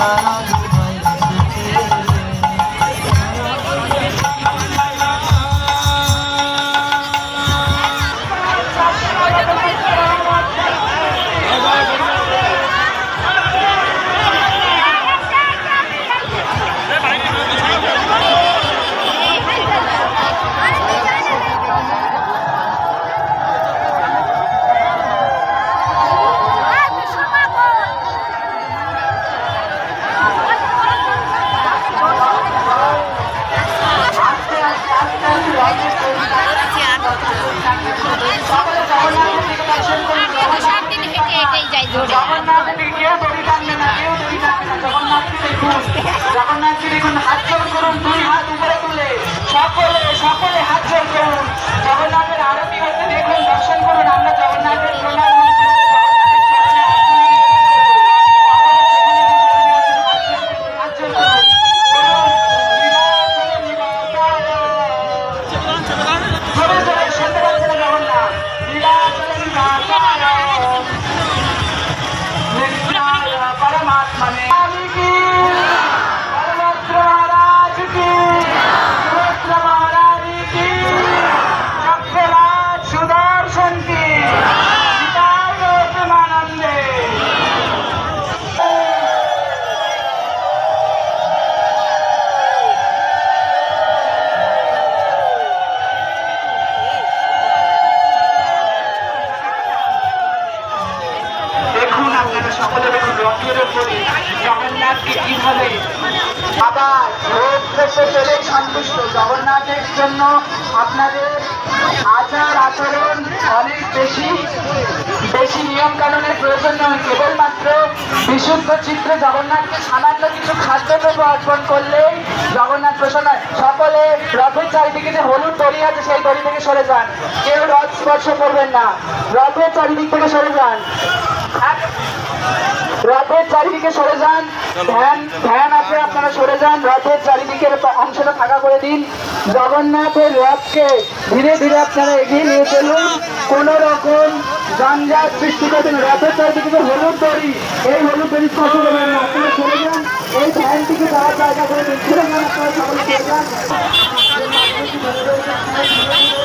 জগন্নাথকে দেখুন, হাত জোর করুন, দুই হাত উপরে তুলে সকলে সকলে হাত জোর করুন। জগন্নাথের আরতি হচ্ছে, দেখুন, দর্শন করুন। আমরা জগন্নাথের প্রণাম সকলে দেখুন, রথের উপরে জগন্নাথকে কিভাবে আবার ভোগ করতে পেরে সন্তুষ্ট। জগন্নাথের জন্য আপনাদের আচার আচরণ অনেক বেশি নিয়ম কানুনের প্রয়োজন নয়। কেবলমাত্র বিশুদ্ধ চিত্রে জগন্নাথকে সামান্য কিছু খাদ্যদ্রব্য অর্পণ করলেই জগন্নাথ প্রসন্ন হয়। সকলে রথের চারিদিকে যে হলুদ দড়ি আছে সেই দড়ি থেকে সরে যান, কেউ রথ স্পর্শ করবেন না। রথের চারিদিক থেকে সরে যান, রথের চারিদিকে সরে যান। ধ্যান আছে, আপনারা সরে যান। রথের চারিদিকের অংশটা ফাঁকা করে দিন। জগন্নাথের রথকে ধীরে ধীরে আপনারা এগিয়ে নিয়ে চলুন, কোন রকম যানজট সৃষ্টি করবেন। রথের চারিদিকে হলুদ দড়ি, এই হলুদ দড়ি স্পর্শ করবেন না, আপনারা সরে যান। এই ধ্যানটিকে যাওয়ার জায়গা করে দিন, সরে যান, আপনারা সকলে সরে যান।